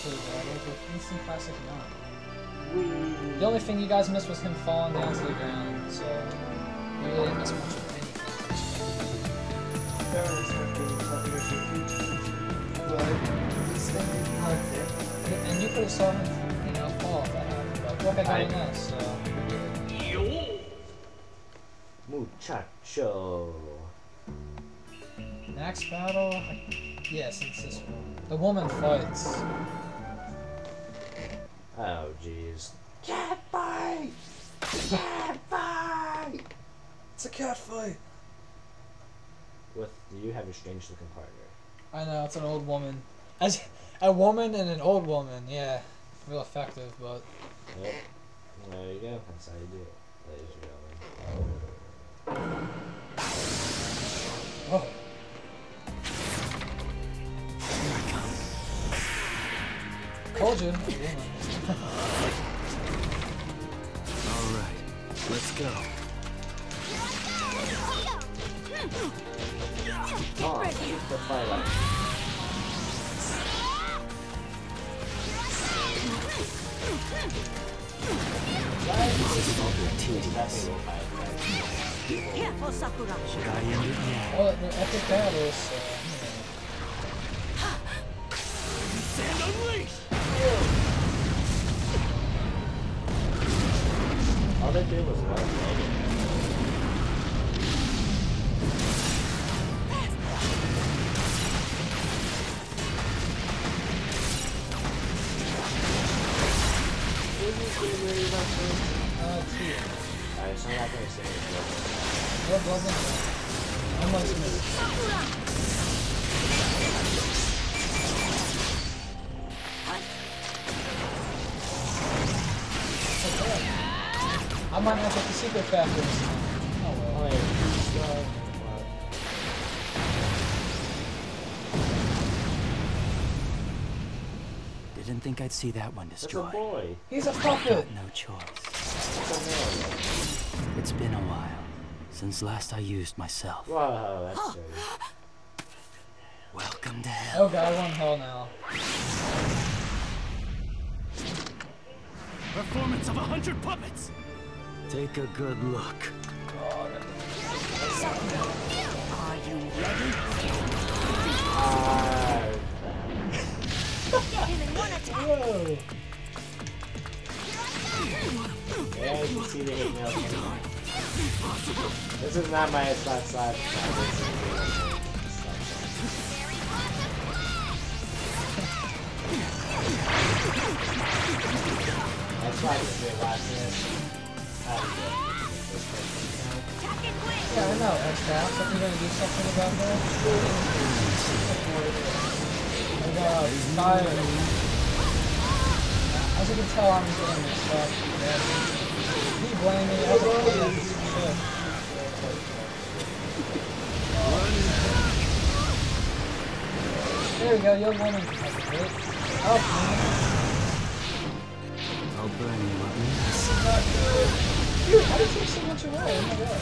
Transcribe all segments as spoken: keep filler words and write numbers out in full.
too bad. It was an instant classic none. The only thing you guys missed was him falling down to the ground, so you really didn't miss much of anything. And you could have saw him, you know, fall if that happened. But look, I got in that, so you're good. Muchacho. Next battle? Yes, it's this one. The woman fights. Oh, jeez. Cat fight! Cat fight! It's a cat fight. With you have a strange looking partner. I know, it's an old woman. As a woman and an old woman, yeah. Real effective, but... Yep. There you go. That's how you do it, ladies and gentlemen. Oh. Told you. Alright, let's go. Oh, keep the fight up. Careful, Sakura. Should I end it now? Oh, the epic battles. Uh, And unleash! All they did was one thing. uh, two. Alright, so I'm not gonna say it. What wasn't it? Almost missed. Okay. I might not get the secret factors. Oh well. Didn't think I'd see that one That's a destroyed. boy. He's a puppet. No choice. That's a man. It's been a while since last I used myself. Wow, that's scary. Welcome to hell. Oh god, I'm on hell now. Performance of a hundred puppets. Take a good look. Are you ready? Ah. Get him in one attack. Whoa. Yeah, you can see the hit nail. This is not my slot slot. That's why I did last minute. Yeah, I know, X-Pass. Are you gonna do something about that? Oh god, he's tired. As you can tell, I'm getting this stuff. He blamed me as a kid. Shit. There we go, you're woman. Help me. I'll burn you up. This is not good. Dude, how did you take so much away? Oh my god.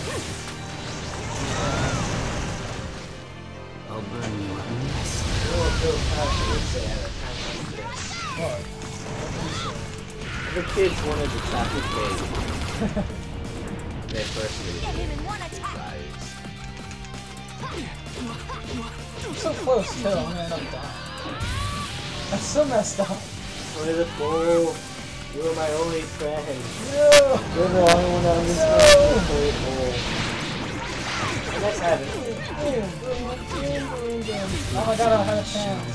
I'll burn you up. What? The kids wanted the chocolate cake. They first made Get him in one attack. So close too, I'm gonna end up dying. That's so messed up. Only the fool. You were my only friend. No! You're the only one that understands the fool. Let's have it. Oh my god, I had a chance.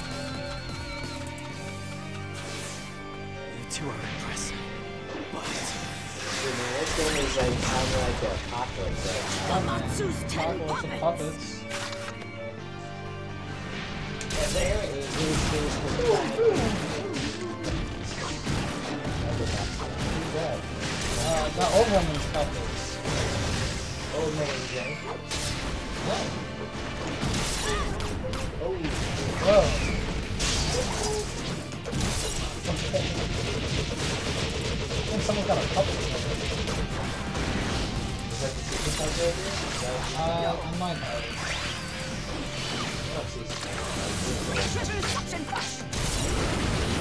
You two are impressive. But Dude, man, this game is like kind of like a apocalypse. Right? Amatsu's ten Apocalypse of puppets. puppets. And there it is. Uh, not old woman's puppets. Old man, Jay. Yeah. Oh, Whoa. I think someone got a puppet. is that the secret puzzle over here? Uh, I might have. Oh, see, Suction flash.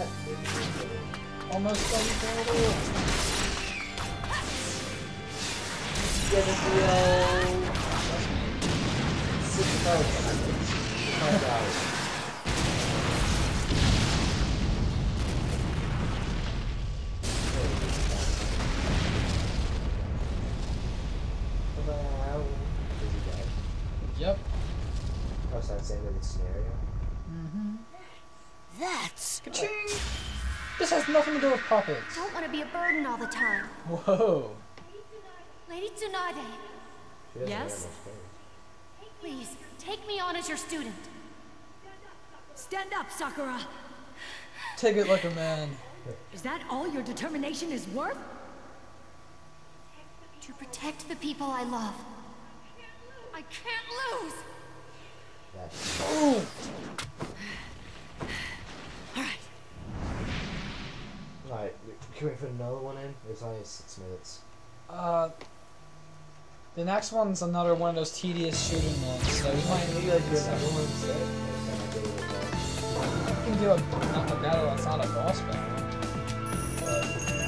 Almost done turtle. Get the deal. Six cards. Five dollars. Is he dead? Yep. Oh, so I'm saying that it's scenario. Mm-hmm. That's... Ka-ching! This has nothing to do with puppets. Don't want to be a burden all the time. Whoa. Lady Tsunade, She doesn't Yes? wear much clothes. please, take me on as your student. Stand up, Sakura! Take it like a man. Is that all your determination is worth? To protect the people I love. I can't lose! That's Ooh. Alright. Alright, can we put another one in? It's only six minutes. Uh, the next one's another one of those tedious shooting ones, so we might Maybe like do another one instead? we can do a, not a battle that's not a boss battle. But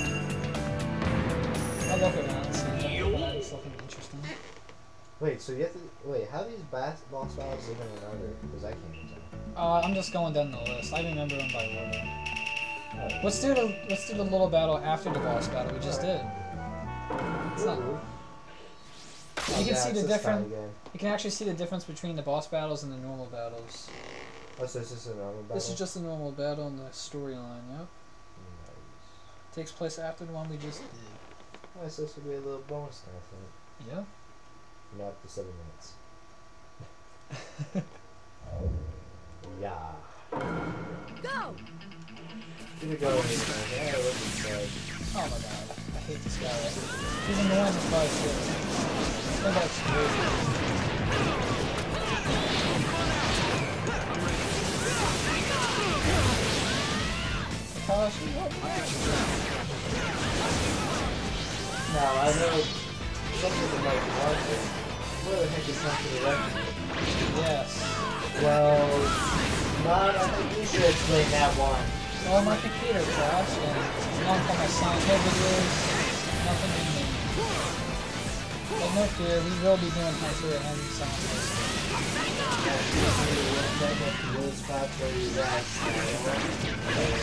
I'll look around and see if that's looking interesting. Wait, so you have to wait, how do these boss boss battles live in another? Because I can't tell. Uh, I'm just going down the list. I remember them by order. Alright. Let's do the let's do the little battle after the boss battle we just did. It's not. Ooh. You Oh, can yeah, see it's the this different. time again. You can actually see the difference between the boss battles and the normal battles. Oh, so it's just a normal battle? This is just a normal battle in the storyline. Yep. Nice. Takes place after the one we just did. Oh, so this will be a little bonus kind of thing. Yeah. Not the seven minutes. Yeah. Go! Here we go. Yeah, look inside. Oh my god. I hate this guy. He's annoying as fuck too. That guy's crazy. Gosh, what? Now, I know something like Marvel. Where the heck is something electric? Yes. Well, not, I think you should explain that one. Well, my computer crashed and now I'm on my Silent Hill videos. Nothing in me. But no fear, we will be doing Hunter and Silent Hill. Those spots where you rest.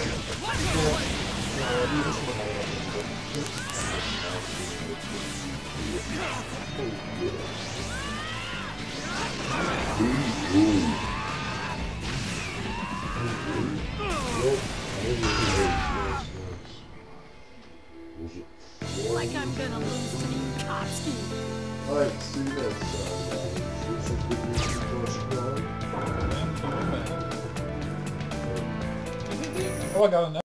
Like I'm gonna lose to Mikatsuki. Alright, see you next time. This has been your Oh, I got him.